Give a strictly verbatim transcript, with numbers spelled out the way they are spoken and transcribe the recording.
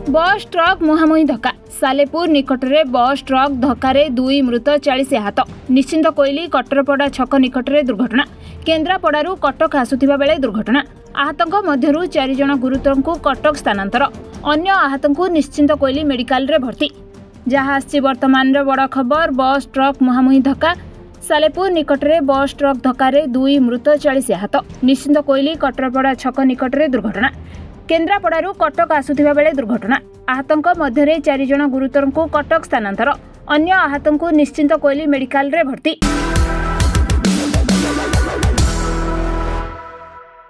Bus truck मुहांमुही धक्का Salepur निकटरे bus truck धक्कार दुई मृत चालीस आहत। निश्चिंत कोइली कटरपड़ा छक निकटरे दुर्घटना। केन्द्रापड़ारू कटक आसुथिबा बेले दुर्घटना। आहतंक मध्यरु चार जण गुरुतरंकु कटक स्थानांतर। अन्य आहतंकु निश्चिंत कोइली मेडिकल रे भर्ती। जहाँ आछि वर्तमान रे बड़ खबर। बस ट्रक मुहांमुही धक्का सालेपुर निकटरे बस ट्रक धक्कार दुई मृत चालीस आहत। निश्चिंत कोइली कटरपड़ा छक निकटरे दुर्घटना। केन्द्रापड़ारू कटक आसुथिबा बेले दुर्घटना। आहतंक मध्यरे चार जण गुरुतरंकु कटक स्थानांतर। अन्य आहतंकु निश्चिंत कोइली मेडिकल रे भर्ती।